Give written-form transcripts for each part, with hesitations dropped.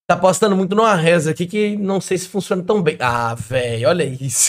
Tá apostando muito numa reza aqui que não sei se funciona tão bem. Ah, velho, olha isso.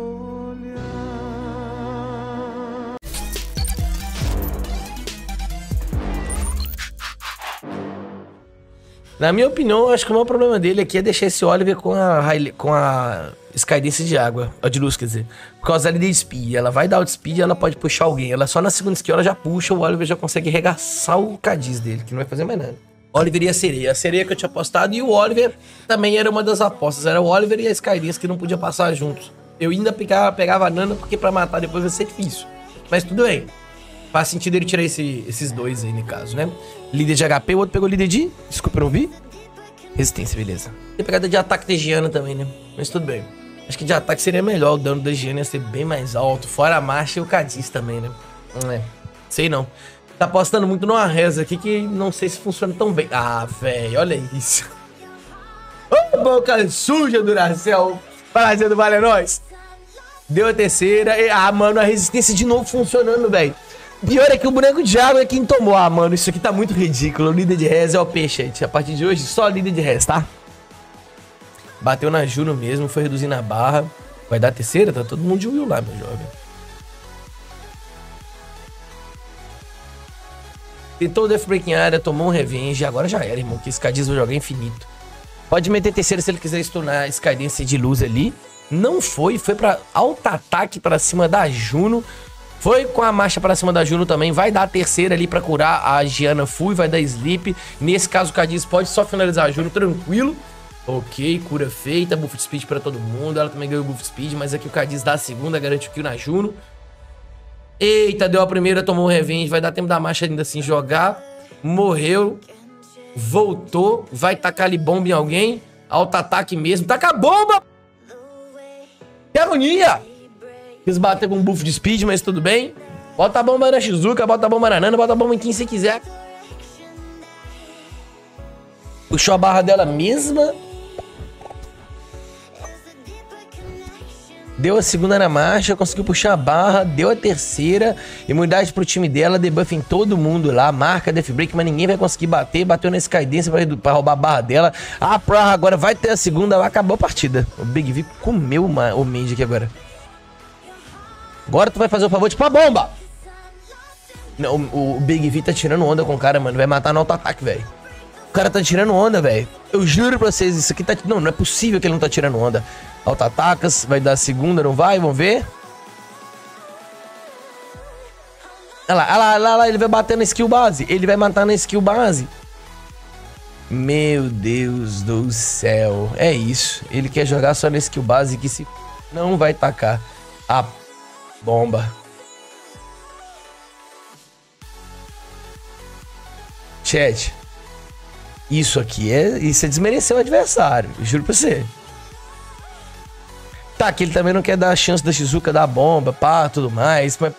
Na minha opinião, eu acho que o maior problema dele aqui é deixar esse Oliver com a Skydance de água. Ó, de luz, quer dizer. Por causa ali de speed. Ela vai dar outspeed e ela pode puxar alguém. Ela só na segunda skill ela já puxa, o Oliver já consegue regaçar o Cadiz dele, que não vai fazer mais nada. Oliver e a sereia. A sereia que eu tinha apostado e o Oliver também era uma das apostas. Era o Oliver e a Skydance que não podia passar juntos. Eu ainda pegava a Nana porque pra matar depois vai ser difícil. Mas tudo bem. Faz sentido ele tirar esses dois aí, no caso, né? Líder de HP, o outro pegou líder de... Desculpa, eu não vi. Resistência, beleza. Tem pegada de ataque de Giana também, né? Mas tudo bem. Acho que de ataque seria melhor. O dano da Giana ia ser bem mais alto. Fora a marcha e o Cadiz também, né? Sei não. Tá apostando muito numa reza aqui que não sei se funciona tão bem. Ah, velho, olha isso. Ô, boca suja, Duracell. Fazendo vale a nós. Deu a terceira. Ah, mano, a resistência de novo funcionando, velho. Pior é que o boneco de água é quem tomou. Ah, mano, isso aqui tá muito ridículo. O líder de res é o peixe, gente. A partir de hoje, só líder de res, tá? Bateu na Juno mesmo, foi reduzindo a barra. Vai dar a terceira? Tá todo mundo de Will lá, meu jovem. Tentou o Death Breaking área, tomou um revenge. Agora já era, irmão, que esse Cadiz vai jogar infinito. Pode meter terceira se ele quiser stunar a Skydance de luz ali. Não foi, foi pra alto ataque pra cima da Juno. Foi com a marcha pra cima da Juno também. Vai dar a terceira ali pra curar a Giana full. Vai dar sleep. Nesse caso o Cadiz pode só finalizar a Juno tranquilo. Ok, cura feita. Buff de speed pra todo mundo. Ela também ganhou buff de speed. Mas aqui o Cadiz dá a segunda. Garante o kill na Juno. Eita, deu a primeira. Tomou um revenge. Vai dar tempo da marcha ainda assim jogar. Morreu. Voltou. Vai tacar ali bomba em alguém. Alto ataque mesmo. Taca a bomba! Que agonia! Quis bater com um buff de speed, mas tudo bem. Bota a bomba na Shizuka, bota a bomba na Nana, bota a bomba em quem você quiser. Puxou a barra dela mesma. Deu a segunda na marcha, conseguiu puxar a barra, deu a terceira. Imunidade pro time dela, debuff em todo mundo lá. Marca Death Break, mas ninguém vai conseguir bater. Bateu na Skydance pra roubar a barra dela. A Praha agora vai ter a segunda, acabou a partida. O Big V comeu o Mage aqui agora. Agora tu vai fazer o favor de pôr a bomba. Não, o Big V tá tirando onda com o cara, mano. Vai matar no auto-ataque, velho. O cara tá tirando onda, velho. Eu juro pra vocês, isso aqui tá... Não é possível que ele não tá tirando onda. Auto-atacas, vai dar a segunda, não vai? Vamos ver. Olha lá, ele vai bater na skill base. Ele vai matar na skill base. Meu Deus do céu. É isso. Ele quer jogar só na skill base que se... Não vai tacar a bomba. Chat. Isso aqui isso é desmerecer o adversário. Juro pra você. Tá, que ele também não quer dar a chance da Shizuka dar a bomba, pá, tudo mais. Mas...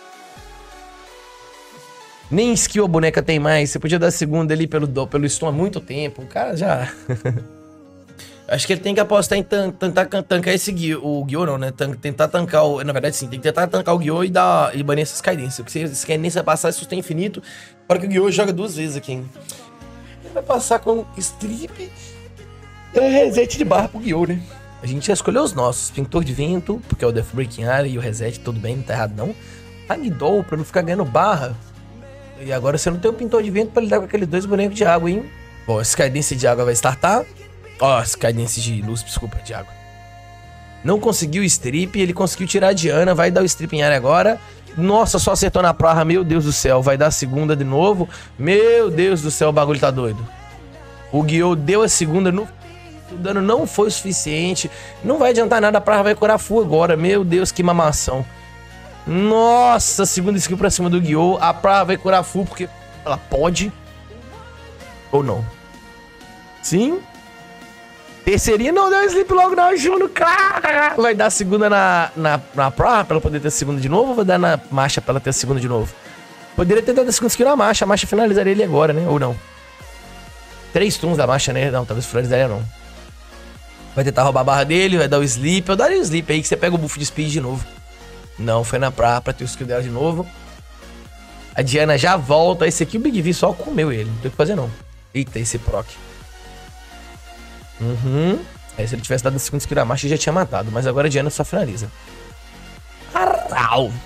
Nem skill a boneca tem mais. Você podia dar a segunda ali pelo stun há muito tempo. O cara já... Acho que ele tem que apostar em tentar tancar o Gyo não, né? Tentar tancar o... Na verdade, sim. Tem que tentar tancar o Gyo e banir essa Skydance. Porque se Skydance vai passar, isso tem infinito. Para que o Gyo joga duas vezes aqui, hein? Ele vai passar com strip e reset de barra pro Gyo, né? A gente já escolheu os nossos. Pintor de vento, porque é o Death Breaking Area e o reset, tudo bem, não tá errado não. Ragdoll, pra não ficar ganhando barra. E agora você não tem o pintor de vento pra lidar com aqueles dois bonecos de água, hein? Bom, a Skydance de água vai startar. Ó, Skydance de luz, desculpa, de água. Não conseguiu o strip, ele conseguiu tirar a Diana, vai dar o strip em área agora. Nossa, só acertou na Praha, meu Deus do céu. Vai dar a segunda de novo. Meu Deus do céu, o bagulho tá doido. O Gyo deu a segunda, o dano não foi o suficiente. Não vai adiantar nada, a Praha vai curar full agora. Meu Deus, que mamação. Nossa, segunda skill pra cima do Gyo. A Praha vai curar full porque ela pode. Ou não. Sim. Terceirinha não deu sleep logo na Juno, cara. Vai dar a segunda na Praha pra ela poder ter a segunda de novo ou vai dar na marcha pra ela ter a segunda de novo? Poderia ter dado a segunda skill na marcha. A marcha finalizaria ele agora, né? Ou não? 3 turnos da marcha, né? Não, talvez finalizaria não. Vai tentar roubar a barra dele, vai dar o sleep. Eu daria o sleep aí que você pega o buff de speed de novo. Não, foi na Praha pra ter o skill dela de novo. A Diana já volta. Esse aqui o Big V só comeu ele. Não tem o que fazer não. Eita, esse proc. Aí se ele tivesse dado a segunda skill da marcha, ele já tinha matado. Mas agora a Diana só finaliza. Arrau!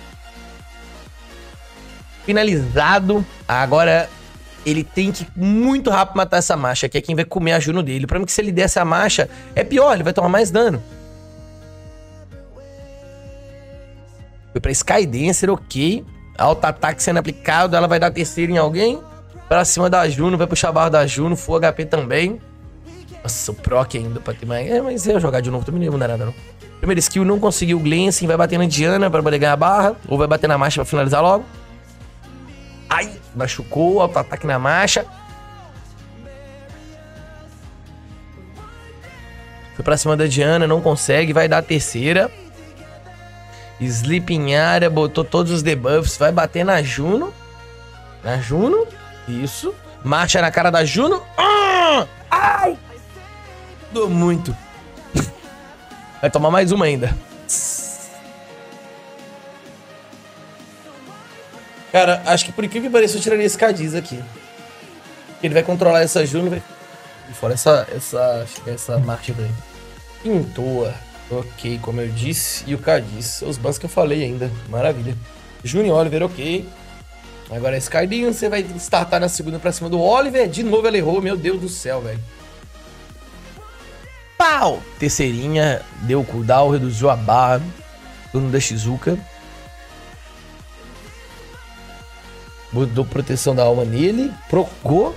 Finalizado. Agora ele tem que muito rápido matar essa marcha, que é quem vai comer a Juno dele. O problema é que se ele der essa marcha, é pior, ele vai tomar mais dano. Foi pra Skydancer, ok. Auto-ataque sendo aplicado, ela vai dar terceiro em alguém. Pra cima da Juno, vai puxar a barra da Juno, full HP também. Nossa, o proc ainda pra ter mais... mas eu jogar de novo também não ia mudar nada, não. Primeira skill, não conseguiu o Glancing, vai bater na Diana pra poder ganhar a barra. Ou vai bater na marcha pra finalizar logo. Ai, machucou, auto-ataque na marcha. Foi pra cima da Diana, não consegue, vai dar a terceira. Sleep em área, botou todos os debuffs, vai bater na Juno. Na Juno, isso. Marcha na cara da Juno. Ai! Dou muito. Vai tomar mais uma ainda. Cara, acho que por incrível que pareça eu tiraria esse Cadiz aqui. Ele vai controlar essa Juno. Vai... fora essa marcha daí. Pintoa. Ok, como eu disse. E o Cadiz. Os bans que eu falei ainda. Maravilha. Juno e Oliver, ok. Agora a Skydance, você vai startar na segunda pra cima do Oliver. De novo ela errou. Meu Deus do céu, velho. Pau! Terceirinha. Deu cooldown, reduziu a barra. Turno da Shizuka. Botou proteção da alma nele. Procou.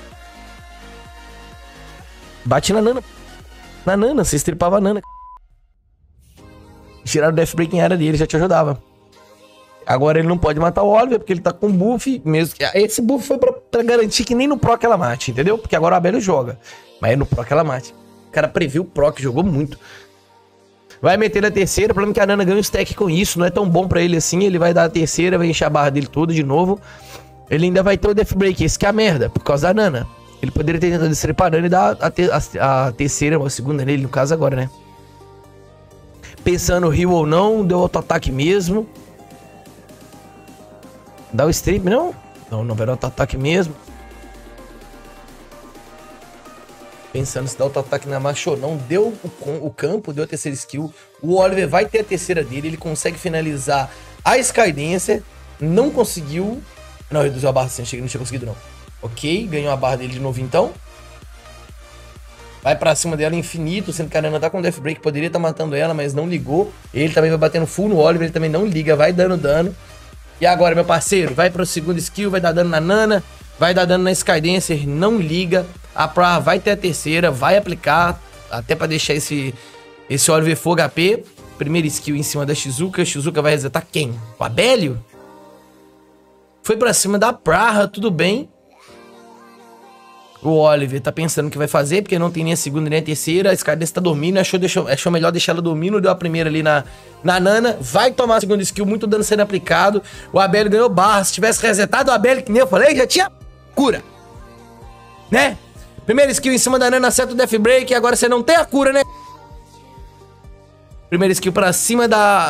Bate na Nana. Na Nana, você estripava a Nana. Tiraram o Death Break em área dele, já te ajudava. Agora ele não pode matar o Oliver, porque ele tá com buff. Mesmo que esse buff foi pra garantir que nem no proc ela mate, entendeu? Porque agora o Abelio joga. Mas no proc ela mate. O cara previu o proc, jogou muito. Vai meter a terceira, o problema é que a Nana ganha um stack com isso. Não é tão bom pra ele assim. Ele vai dar a terceira, vai encher a barra dele toda de novo. Ele ainda vai ter o Death Break, esse que é a merda, por causa da Nana. Ele poderia ter tentado estrepar a Nana e dar a terceira, ou a segunda nele, no caso agora, né? Pensando heal ou não, deu auto-ataque mesmo. Dá o strip, não? Não vai dar auto-ataque mesmo. Pensando se dá auto-ataque na marcha ou não. Deu o campo, deu a terceira skill. O Oliver vai ter a terceira dele, ele consegue finalizar a Skydancer. Não conseguiu. Não, reduziu a barra, não tinha conseguido não. Ok, ganhou a barra dele de novo então. Vai pra cima dela infinito, sendo que a Nana tá com Death Break, poderia estar matando ela, mas não ligou. Ele também vai batendo full no Oliver, ele também não liga, vai dando dano. E agora, meu parceiro, vai pro segundo skill, vai dar dano na Nana, vai dar dano na Skydancer, não liga. A Pra vai ter a terceira, vai aplicar, até pra deixar esse Oliver full HP. Primeira skill em cima da Shizuka, Shizuka vai resetar quem? O Abelio? Foi pra cima da Praha, tudo bem. O Oliver tá pensando o que vai fazer, porque não tem nem a segunda nem a terceira. A Skydancer tá dormindo, achou melhor deixar ela dormindo. Deu a primeira ali na Nana. Vai tomar a segunda skill, muito dano sendo aplicado. O Abelio ganhou barra. Se tivesse resetado o Abelio, que nem eu falei, já tinha cura. Né? Primeira skill em cima da Nana, acerta o Death Break. Agora você não tem a cura, né? Primeira skill pra cima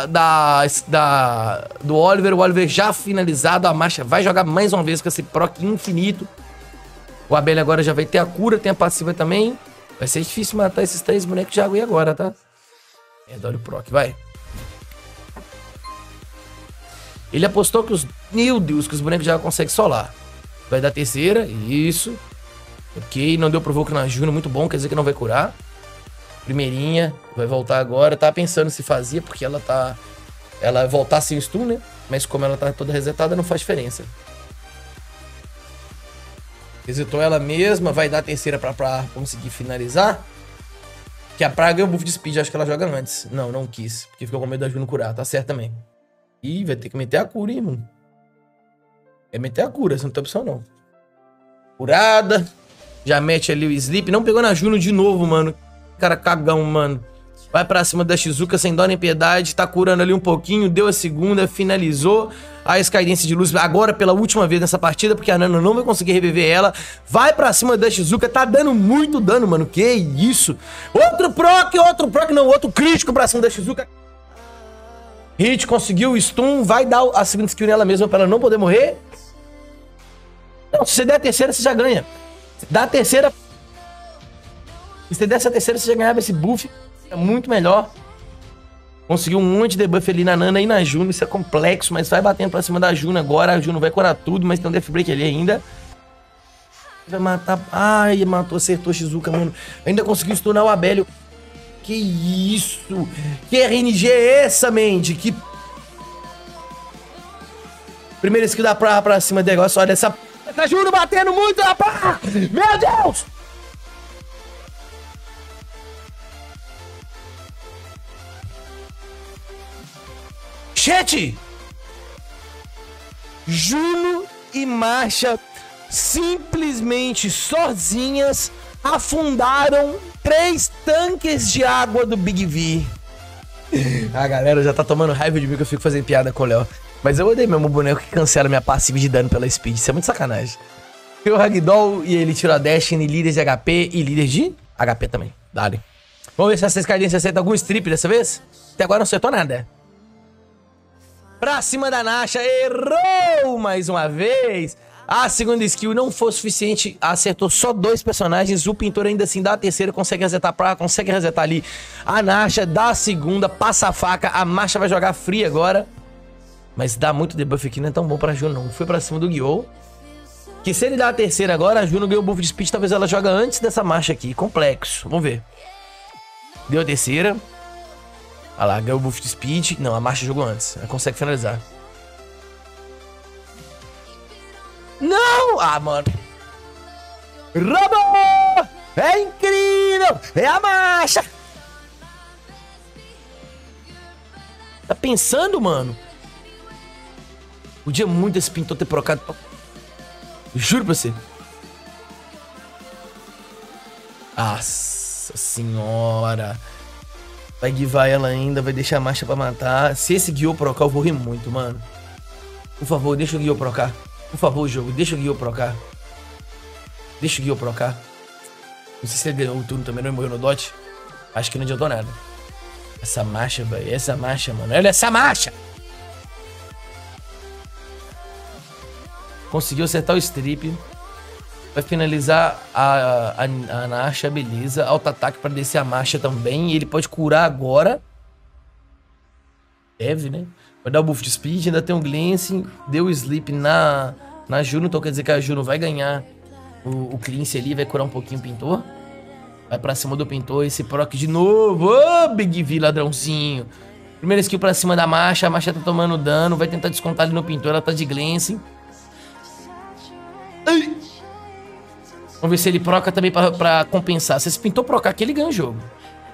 do Oliver. O Oliver já finalizado. A marcha vai jogar mais uma vez com esse proc infinito. O Abelio agora já vai ter a cura, tem a passiva também. Vai ser difícil matar esses 3 bonecos de água aí agora, tá? Dá o proc, vai. Ele apostou que meu Deus, que os bonecos de água conseguem solar. Vai dar a terceira, isso. Ok, não deu provoke na Juno, muito bom, quer dizer que não vai curar. Primeirinha, vai voltar agora. Tava pensando se fazia, porque ela vai voltar sem stun, né? Mas como ela tá toda resetada, não faz diferença. Resetou ela mesma, vai dar a terceira pra conseguir finalizar. Que a Praga ganhou o buff de speed, acho que ela joga antes. Não quis, porque ficou com medo da Juno curar, tá certo também. Ih, vai ter que meter a cura, hein, irmão. É meter a cura, você não tem opção não. Curada, já mete ali o sleep, não pegou na Juno de novo, mano. Cara cagão, mano. Vai pra cima da Shizuka sem dó nem piedade, tá curando ali um pouquinho, deu a segunda, finalizou a Skydancer de luz agora pela última vez nessa partida, porque a Nana não vai conseguir reviver ela. Vai pra cima da Shizuka, tá dando muito dano, mano, que isso? Outro crítico pra cima da Shizuka. Hit, conseguiu o stun, vai dar a segunda skill nela mesma pra ela não poder morrer. Não, se você der a terceira, você já ganha. Dá a terceira... Se você desse a terceira, você já ganhava esse buff. É muito melhor. Conseguiu um monte de debuff ali na Nana e na Juno. Isso é complexo, mas vai batendo pra cima da Juno agora. A Juno vai curar tudo, mas tem um Death Break ali ainda. Vai matar... Ai, matou, acertou Shizuka, mano. Ainda conseguiu stunar o Abelio. Que isso? Que RNG é essa, Mandy? Que... Primeira skill da Praha pra cima do negócio. Olha essa... Tá Juno batendo muito na Praha! Meu Deus! Chat! Juno e Masha simplesmente sozinhas afundaram 3 tanques de água do Big V. A galera já tá tomando raiva de mim que eu fico fazendo piada com o Léo. Mas eu odeio mesmo o boneco que cancela minha passiva de dano pela speed. Isso é muito sacanagem. Tem o Ragdoll e ele tirou a Destiny, líder de HP e líder de HP também. Dale. Vamos ver se essa escadinha acerta algum strip dessa vez. Até agora não acertou nada. Pra cima da Nasha, errou mais uma vez. A segunda skill não foi suficiente, acertou só 2 personagens. O pintor ainda assim dá a terceira, consegue resetar pra, consegue resetar ali. A Nasha dá a segunda, passa a faca. A Masha vai jogar free agora. Mas dá muito debuff aqui, não é tão bom pra Juno não. Foi pra cima do Gyo. Que se ele dá a terceira agora, a Juno ganhou o buff de speed. Talvez ela joga antes dessa Masha aqui, complexo. Vamos ver. Deu a terceira. Olha lá, ganhou o buff de speed. Não, a Masha jogou antes. Ela consegue finalizar. Não! Ah, mano. Roubou! É incrível! É a Masha! Tá pensando, mano? Podia muito esse pintor ter procado. Juro pra você. Nossa senhora. Vai guivar ela ainda, vai deixar a Masha pra matar. Se esse Gyo procar, eu vou rir muito, mano. Por favor, deixa o Gyo procar. Por favor, jogo, deixa o Gyo procar. Deixa o Gyo procar. Não sei se ele ganhou o turno também, não morreu no dot. Acho que não adiantou nada. Essa Masha, velho. Essa Masha, mano. Olha essa Masha! Conseguiu acertar o strip. Vai finalizar a Nasha, beleza. Auto-ataque para descer a Masha também. E ele pode curar agora. Deve, né? Vai dar o buff de speed. Ainda tem um Glancing. Deu o sleep na Juno. Então quer dizer que a Juno vai ganhar o cleanse ali. Vai curar um pouquinho o pintor. Vai pra cima do pintor. Esse proc de novo. Ô, Big V, ladrãozinho. Primeira skill pra cima da Masha. A Masha tá tomando dano. Vai tentar descontar ali no pintor. Ela tá de Glancing. Vamos ver se ele proca também pra compensar. Se esse pintor procar aqui, ele ganha o jogo.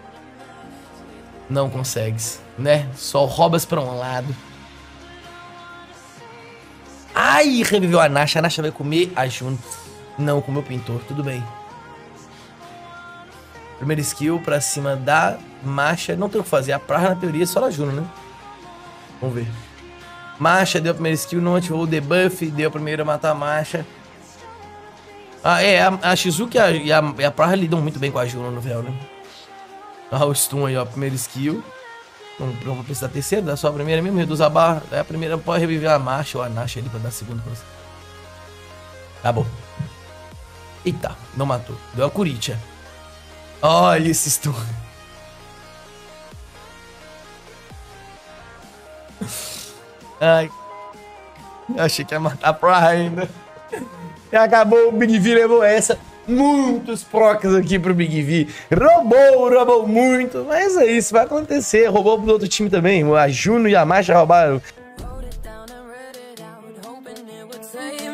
Não consegues, né? Só roubas pra um lado. Ai, reviveu a Nasha. A Nasha vai comer a Juno. Não, comeu o pintor. Tudo bem. Primeira skill pra cima da Masha. Não tem o que fazer. A Praha, na teoria, é só a Juno, né? Vamos ver. Masha deu a primeira skill, não ativou o debuff. Deu a primeira a matar a Masha. Ah, é, a Shizuka e a Praha lidam muito bem com a Juno no véu, né? Ah, o stun aí, ó, primeira skill. Não vou precisar da terceira, dá só a primeira mesmo, reduz a barra. Aí a primeira pode reviver a Masha ou a Nasha ali pra dar a segunda pra você. Tá bom. Eita, não matou. Deu a Kuritia. Olha esse stun. Ai. Achei que ia matar a Praha ainda. E acabou, o Big V levou essa. Muitos procs aqui pro Big V. Roubou muito. Mas é isso, vai acontecer. Roubou pro outro time também. A Juno e a Masha roubaram.